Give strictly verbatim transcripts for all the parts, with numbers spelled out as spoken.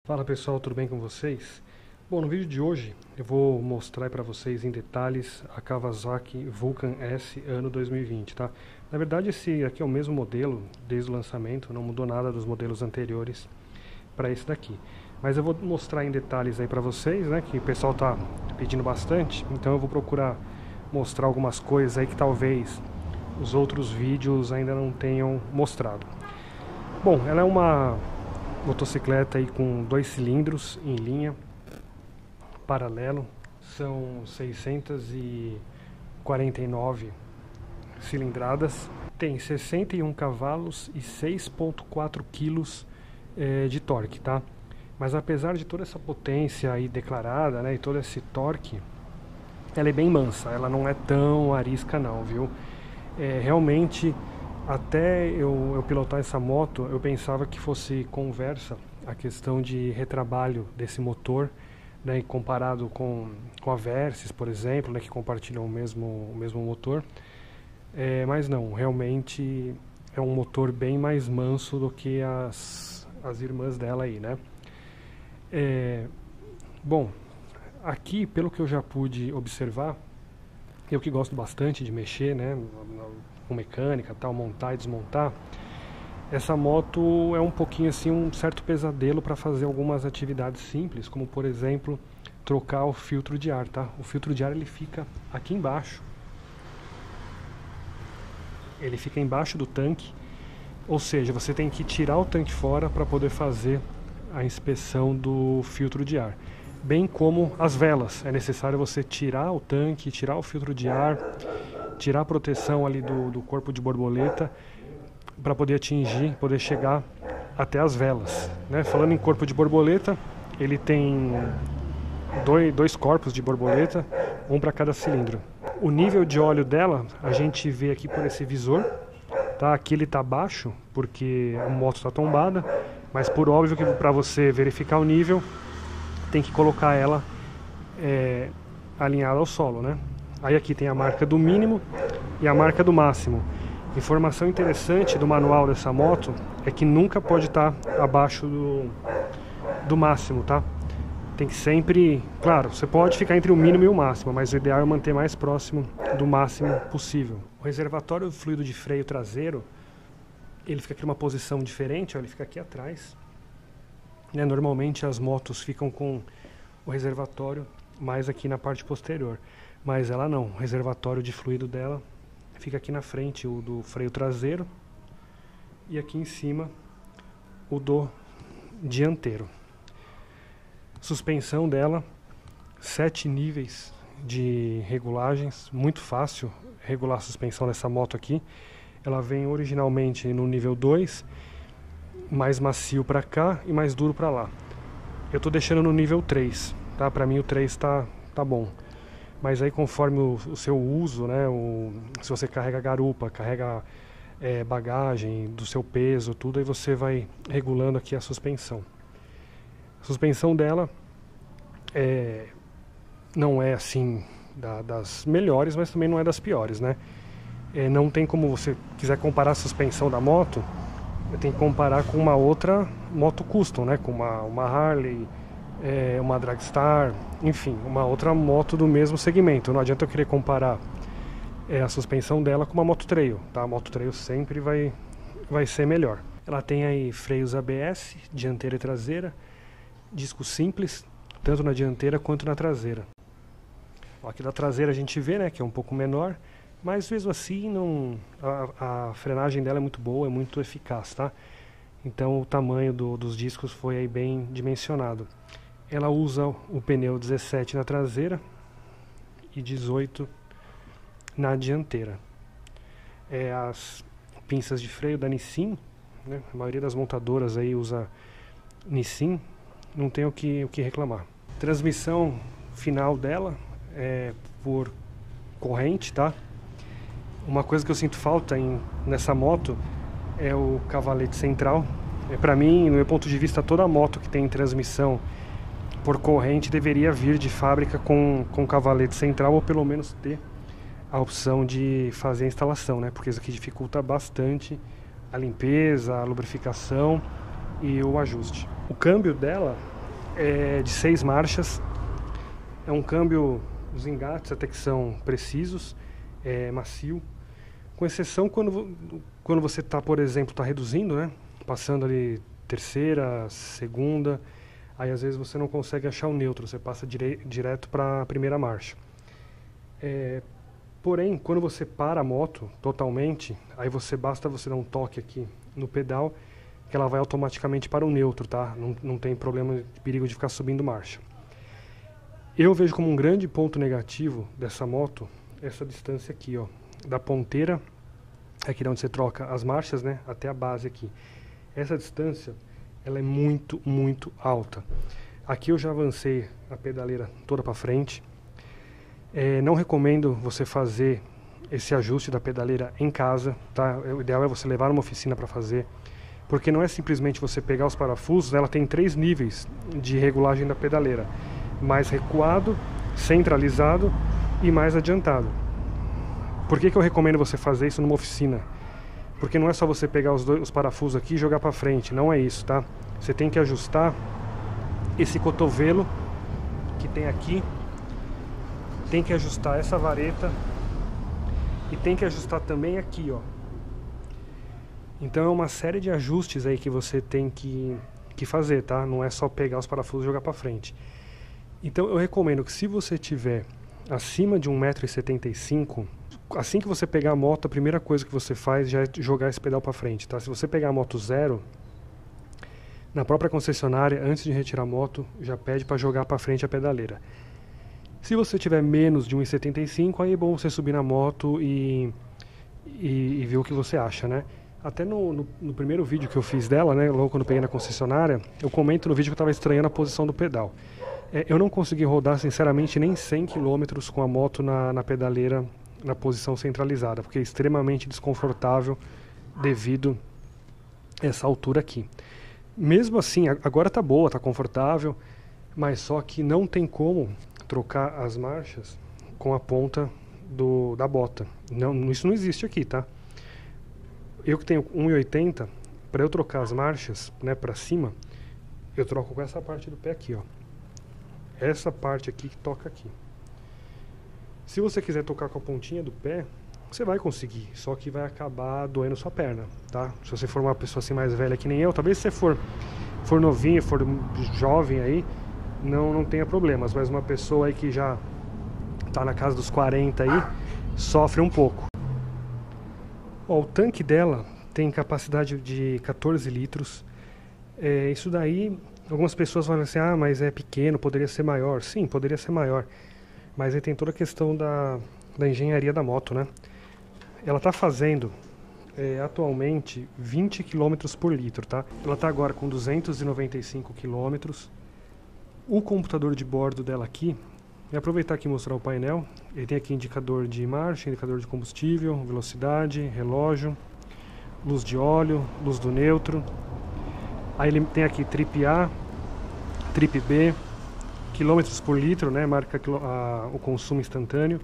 Fala pessoal, tudo bem com vocês? Bom, no vídeo de hoje eu vou mostrar para vocês em detalhes a Kawasaki Vulcan S ano dois mil e vinte, tá? Na verdade esse aqui é o mesmo modelo desde o lançamento, não mudou nada dos modelos anteriores para esse daqui. Mas eu vou mostrar em detalhes aí para vocês, né, que o pessoal tá pedindo bastante, então eu vou procurar mostrar algumas coisas aí que talvez os outros vídeos ainda não tenham mostrado. Bom, ela é uma motocicleta aí com dois cilindros em linha, paralelo, são seiscentas e quarenta e nove cilindradas, tem sessenta e um cavalos e seis vírgula quatro quilos eh, de torque, tá? Mas apesar de toda essa potência aí declarada, né, e todo esse torque, ela é bem mansa, ela não é tão arisca não, viu? É, realmente, até eu, eu pilotar essa moto, eu pensava que fosse conversa a questão de retrabalho desse motor, né, comparado com, com a Versys, por exemplo, né, que compartilham o mesmo, o mesmo motor. É, mas não, realmente é um motor bem mais manso do que as, as irmãs dela aí, né? É, bom, aqui, pelo que eu já pude observar, eu que gosto bastante de mexer, né, com mecânica, tal, montar e desmontar, essa moto é um pouquinho assim um certo pesadelo para fazer algumas atividades simples, como por exemplo trocar o filtro de ar, tá? O filtro de ar ele fica aqui embaixo, ele fica embaixo do tanque, ou seja, você tem que tirar o tanque fora para poder fazer a inspeção do filtro de ar. Bem como as velas, é necessário você tirar o tanque, tirar o filtro de ar, tirar a proteção ali do, do corpo de borboleta para poder atingir, poder chegar até as velas, né? Falando em corpo de borboleta, ele tem dois, dois corpos de borboleta, um para cada cilindro. O nível de óleo dela a gente vê aqui por esse visor, tá? Aqui ele está baixo porque a moto está tombada, mas por óbvio que para você verificar o nível tem que colocar ela é, alinhada ao solo, né? Aí aqui tem a marca do mínimo e a marca do máximo. Informação interessante do manual dessa moto é que nunca pode estar abaixo do, do máximo, tá? Tem que sempre, claro, você pode ficar entre o mínimo e o máximo, mas o ideal é manter mais próximo do máximo possível. O reservatório do fluido de freio traseiro, ele fica aqui numa posição diferente, ó, ele fica aqui atrás. Né, normalmente as motos ficam com o reservatório mais aqui na parte posterior, mas ela não, o reservatório de fluido dela fica aqui na frente, o do freio traseiro, e aqui em cima o do dianteiro. Suspensão dela, sete níveis de regulagens, muito fácil regular a suspensão dessa moto aqui. Ela vem originalmente no nível dois, mais macio para cá e mais duro para lá. Eu estou deixando no nível três, tá? Para mim o três tá, tá bom. Mas aí conforme o, o seu uso, né, o, se você carrega garupa, carrega é, bagagem, do seu peso, tudo, aí você vai regulando aqui a suspensão. A suspensão dela é, não é assim da, das melhores, mas também não é das piores, né? É, não tem como você quiser comparar a suspensão da moto, tem que comparar com uma outra moto custom, né? Com uma, uma Harley, é, uma Dragstar, enfim, uma outra moto do mesmo segmento. Não adianta eu querer comparar é, a suspensão dela com uma moto trail, tá? A moto trail sempre vai, vai ser melhor. Ela tem aí freios A B S, dianteira e traseira, disco simples, tanto na dianteira quanto na traseira. Aqui da traseira a gente vê, né, que é um pouco menor, mas mesmo assim não, a, a frenagem dela é muito boa, é muito eficaz, tá? Então o tamanho do, dos discos foi aí bem dimensionado. Ela usa o pneu dezessete na traseira e dezoito na dianteira. É, as pinças de freio da Nissin, né? A maioria das montadoras aí usa Nissin, não tem o que, o que reclamar. Transmissão final dela é por corrente, tá? Uma coisa que eu sinto falta em, nessa moto é o cavalete central. É, para mim, no meu ponto de vista, toda moto que tem transmissão por corrente deveria vir de fábrica com, com cavalete central, ou pelo menos ter a opção de fazer a instalação, né? Porque isso aqui dificulta bastante a limpeza, a lubrificação e o ajuste. O câmbio dela é de seis marchas. É um câmbio, os engates até que são precisos, é macio. Com exceção quando, quando você está, por exemplo, está reduzindo, né? Passando ali terceira, segunda, aí às vezes você não consegue achar o neutro, você passa dire, direto para a primeira marcha. É, porém, quando você para a moto totalmente, aí você basta você dar um toque aqui no pedal, que ela vai automaticamente para o neutro, tá? Não, não tem problema de perigo de ficar subindo marcha. Eu vejo como um grande ponto negativo dessa moto essa distância aqui, ó, da ponteira, aqui de onde você troca as marchas, né, até a base aqui. Essa distância, ela é muito, muito alta. Aqui eu já avancei a pedaleira toda para frente. É, não recomendo você fazer esse ajuste da pedaleira em casa, tá? O ideal é você levar numa oficina para fazer, porque não é simplesmente você pegar os parafusos, ela tem três níveis de regulagem da pedaleira: mais recuado, centralizado e mais adiantado. Por que que eu recomendo você fazer isso numa oficina? Porque não é só você pegar os, dois, os parafusos aqui e jogar para frente, não é isso, tá? Você tem que ajustar esse cotovelo que tem aqui, tem que ajustar essa vareta e tem que ajustar também aqui, ó. Então é uma série de ajustes aí que você tem que, que fazer, tá? Não é só pegar os parafusos e jogar para frente. Então eu recomendo que se você tiver acima de um metro e setenta e cinco, assim que você pegar a moto, a primeira coisa que você faz já é jogar esse pedal para frente, tá? Se você pegar a moto zero, na própria concessionária, antes de retirar a moto, já pede para jogar para frente a pedaleira. Se você tiver menos de um metro e setenta e cinco, aí é bom você subir na moto e, e, e ver o que você acha, né? Até no, no, no primeiro vídeo que eu fiz dela, né, logo quando eu peguei na concessionária, eu comento no vídeo que eu estava estranhando a posição do pedal. É, eu não consegui rodar, sinceramente, nem cem quilômetros com a moto na, na pedaleira na posição centralizada, porque é extremamente desconfortável devido a essa altura aqui. Mesmo assim, agora tá boa, tá confortável, mas só que não tem como trocar as marchas com a ponta do, da bota. Não, isso não existe aqui, tá? Eu que tenho um e oitenta, para eu trocar as marchas, né, para cima, eu troco com essa parte do pé aqui, ó. Essa parte aqui que toca aqui. Se você quiser tocar com a pontinha do pé, você vai conseguir, só que vai acabar doendo sua perna, tá? Se você for uma pessoa assim mais velha que nem eu, talvez se você for, for novinho, for jovem aí, não, não tenha problemas, mas uma pessoa aí que já tá na casa dos quarenta aí, sofre um pouco. Ó, o tanque dela tem capacidade de quatorze litros. É, isso daí, algumas pessoas falam assim, ah, mas é pequeno, poderia ser maior. Sim, poderia ser maior, mas aí tem toda a questão da, da engenharia da moto, né? Ela está fazendo é, atualmente vinte quilômetros por litro, tá? Ela está agora com duzentos e noventa e cinco quilômetros. O computador de bordo dela aqui, vou aproveitar aqui e mostrar o painel. Ele tem aqui indicador de marcha, indicador de combustível, velocidade, relógio, luz de óleo, luz do neutro. Aí ele tem aqui trip A, trip B, quilômetros por litro, né? Marca a, o consumo instantâneo.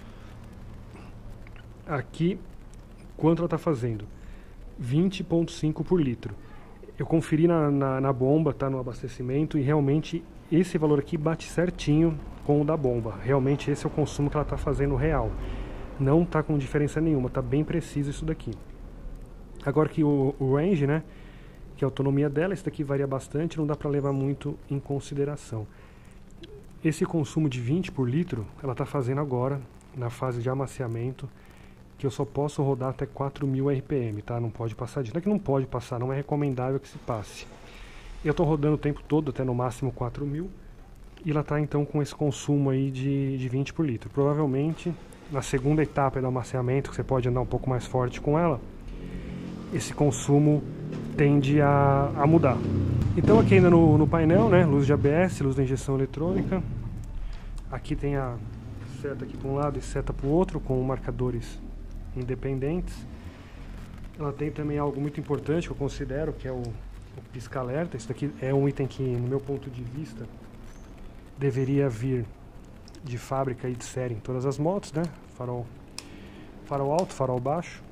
Aqui, quanto ela está fazendo? vinte vírgula cinco por litro. Eu conferi na, na, na bomba, tá, no abastecimento, e realmente esse valor aqui bate certinho com o da bomba. Realmente esse é o consumo que ela está fazendo real. Não está com diferença nenhuma, está bem preciso isso daqui. Agora que o, o range, né, que é a autonomia dela, esse daqui varia bastante, não dá para levar muito em consideração. Esse consumo de vinte por litro, ela está fazendo agora, na fase de amaciamento, que eu só posso rodar até quatro mil R P M, tá? Não pode passar disso. Não é que não pode passar, não é recomendável que se passe. Eu estou rodando o tempo todo, até no máximo quatro mil, e ela está então com esse consumo aí de, de vinte por litro. Provavelmente, na segunda etapa do amaciamento, que você pode andar um pouco mais forte com ela, esse consumo tende a, a mudar. Então aqui ainda no, no painel, né, luz de A B S, luz da injeção eletrônica. Aqui tem a seta aqui para um lado e seta para o outro, com marcadores independentes. Ela tem também algo muito importante que eu considero, que é o, o pisca-alerta. Isso daqui é um item que, no meu ponto de vista, deveria vir de fábrica e de série em todas as motos, né? Farol, farol alto, farol baixo.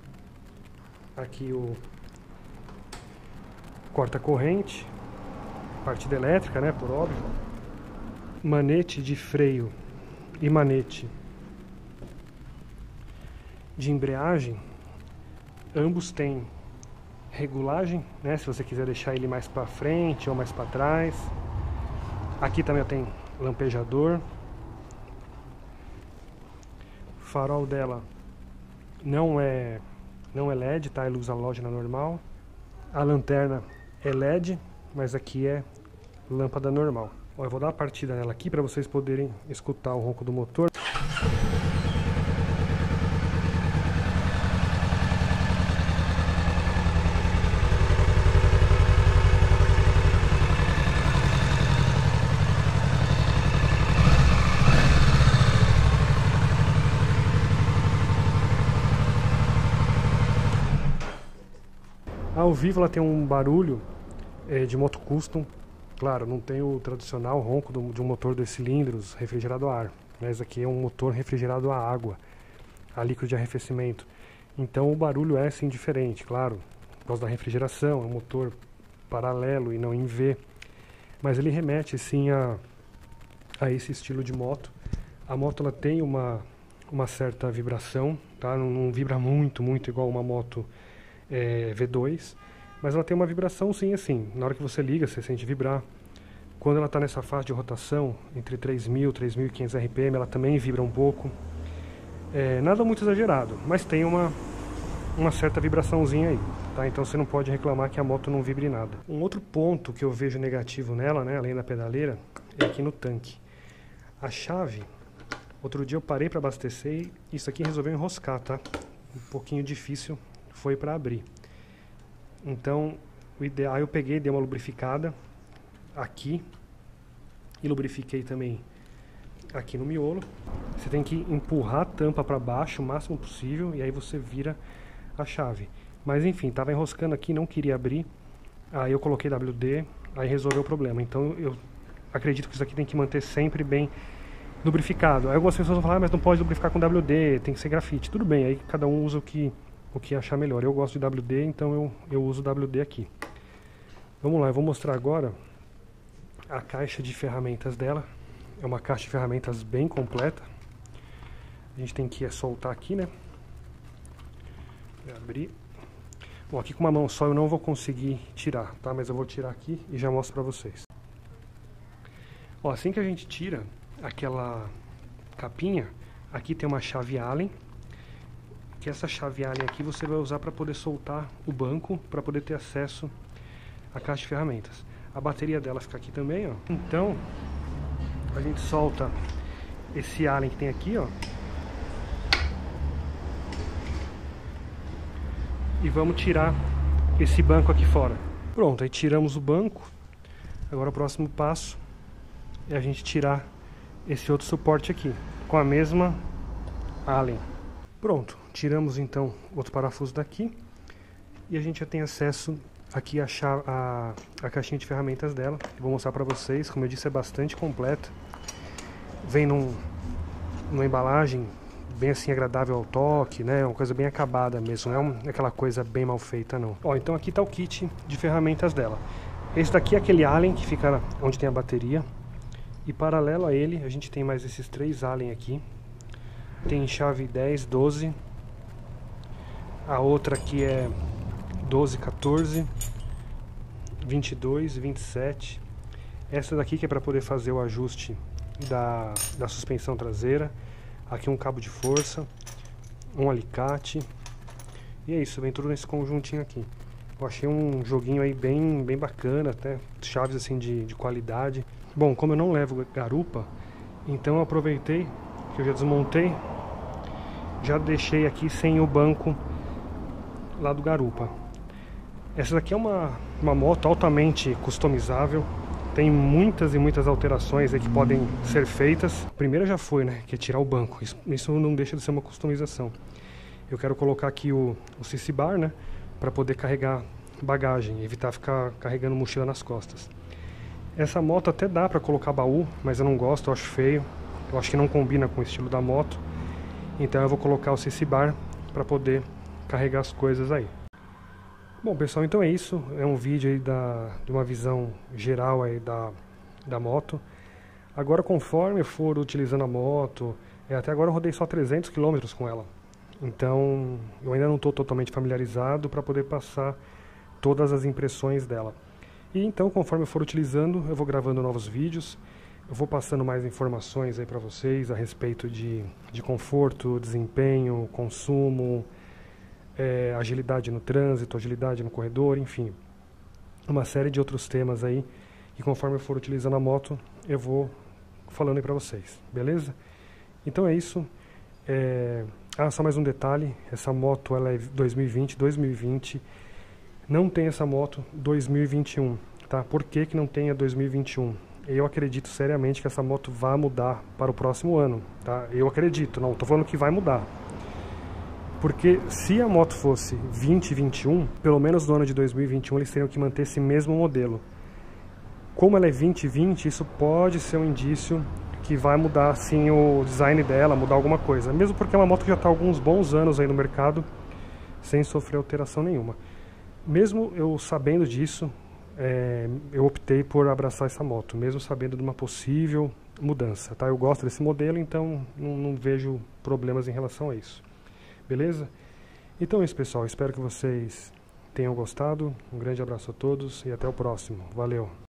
Aqui o corta-corrente. partida elétrica, né, por óbvio. Manete de freio e manete de embreagem, ambos têm regulagem, né, se você quiser deixar ele mais para frente ou mais para trás. Aqui também tem lampejador. O farol dela não é não é L E D, tá? Ele usa halógena normal. A lanterna é L E D, mas aqui é lâmpada normal. Ó, eu vou dar uma partida nela aqui para vocês poderem escutar o ronco do motor. Ao vivo ela tem um barulho é, de moto custom. Claro, não tem o tradicional ronco do, de um motor dois cilindros refrigerado a ar, mas aqui é um motor refrigerado a água, a líquido de arrefecimento. Então o barulho é sim diferente, claro, por causa da refrigeração, é um motor paralelo e não em V, mas ele remete sim a, a esse estilo de moto. A moto ela tem uma, uma certa vibração, tá? não, não vibra muito, muito igual uma moto É, V dois, mas ela tem uma vibração sim, assim, na hora que você liga você sente vibrar. Quando ela está nessa fase de rotação entre três mil e três mil e quinhentos R P M, ela também vibra um pouco, é, nada muito exagerado, mas tem uma, uma certa vibraçãozinha aí, tá? Então você não pode reclamar que a moto não vibre nada. Um outro ponto que eu vejo negativo nela, né, além da pedaleira, é aqui no tanque. A chave, outro dia eu parei para abastecer e isso aqui resolveu enroscar, tá? Um pouquinho difícil foi para abrir. Então o ideal, eu peguei, dei uma lubrificada aqui e lubrifiquei também aqui no miolo. Você tem que empurrar a tampa para baixo o máximo possível e aí você vira a chave. Mas enfim, tava enroscando aqui, não queria abrir. Aí eu coloquei W D, aí resolveu o problema. Então eu acredito que isso aqui tem que manter sempre bem lubrificado. Aí algumas pessoas vão falar, ah, mas não pode lubrificar com W D, tem que ser grafite. Tudo bem, aí cada um usa o que o que achar melhor. Eu gosto de W D, então eu, eu uso W D aqui. Vamos lá, eu vou mostrar agora a caixa de ferramentas dela. É uma caixa de ferramentas bem completa. A gente tem que é, soltar aqui, né? Vou abrir. Bom, aqui com uma mão só eu não vou conseguir tirar, tá? Mas eu vou tirar aqui e já mostro pra vocês. Ó, assim que a gente tira aquela capinha, aqui tem uma chave Allen, que essa chave Allen aqui você vai usar para poder soltar o banco, para poder ter acesso à caixa de ferramentas. A bateria dela fica aqui também, ó. Então, a gente solta esse Allen que tem aqui, ó. E vamos tirar esse banco aqui fora. Pronto, aí tiramos o banco. Agora o próximo passo é a gente tirar esse outro suporte aqui, com a mesma Allen. Pronto, tiramos então outro parafuso daqui e a gente já tem acesso aqui a, a, a caixinha de ferramentas dela. Eu vou mostrar para vocês, como eu disse, é bastante completa. Vem num, numa embalagem bem assim agradável ao toque, né? Uma coisa bem acabada mesmo, não é aquela coisa bem mal feita não. Ó, então aqui está o kit de ferramentas dela. Esse daqui é aquele Allen que fica onde tem a bateria e paralelo a ele a gente tem mais esses três Allen aqui. Tem chave dez, doze, a outra aqui é doze, quatorze, vinte e dois, vinte e sete. Essa daqui que é para poder fazer o ajuste da, da suspensão traseira. Aqui um cabo de força, um alicate. E é isso, vem tudo nesse conjuntinho aqui. Eu achei um joguinho aí bem, bem bacana, até chaves assim de, de qualidade. Bom, como eu não levo garupa, então eu aproveitei que eu já desmontei, já deixei aqui sem o banco lá do garupa. Essa daqui é uma, uma moto altamente customizável, tem muitas e muitas alterações aí que podem ser feitas. A primeira já foi, né, que é tirar o banco, isso, isso não deixa de ser uma customização. Eu quero colocar aqui o, o C C bar, né, para poder carregar bagagem, evitar ficar carregando mochila nas costas. Essa moto até dá para colocar baú, mas eu não gosto, eu acho feio. Eu acho que não combina com o estilo da moto. Então eu vou colocar o C C bar para poder carregar as coisas aí. Bom, pessoal, então é isso. É um vídeo aí da, de uma visão geral aí da, da moto. Agora, conforme eu for utilizando a moto, é, até agora eu rodei só trezentos quilômetros com ela. Então, eu ainda não estou totalmente familiarizado para poder passar todas as impressões dela. E então, conforme eu for utilizando, eu vou gravando novos vídeos. Eu vou passando mais informações aí para vocês a respeito de, de conforto, desempenho, consumo, é, agilidade no trânsito, agilidade no corredor, enfim. Uma série de outros temas aí. E conforme eu for utilizando a moto, eu vou falando aí para vocês, beleza? Então é isso. É... Ah, só mais um detalhe. Essa moto ela é dois mil e vinte, dois mil e vinte. Não tem essa moto dois mil e vinte e um, tá? Por que que não tem a dois mil e vinte e um? Eu acredito seriamente que essa moto vai mudar para o próximo ano, tá? Eu acredito, não estou falando que vai mudar. Porque se a moto fosse vinte e vinte e um, pelo menos no ano de dois mil e vinte e um eles teriam que manter esse mesmo modelo. Como ela é vinte e vinte, isso pode ser um indício que vai mudar sim o design dela, mudar alguma coisa. Mesmo porque é uma moto que já está há alguns bons anos aí no mercado, sem sofrer alteração nenhuma. Mesmo eu sabendo disso, é, eu optei por abraçar essa moto, mesmo sabendo de uma possível mudança, tá? Eu gosto desse modelo, então não, não vejo problemas em relação a isso. Beleza? Então é isso, pessoal. Espero que vocês tenham gostado. Um grande abraço a todos e até o próximo. Valeu!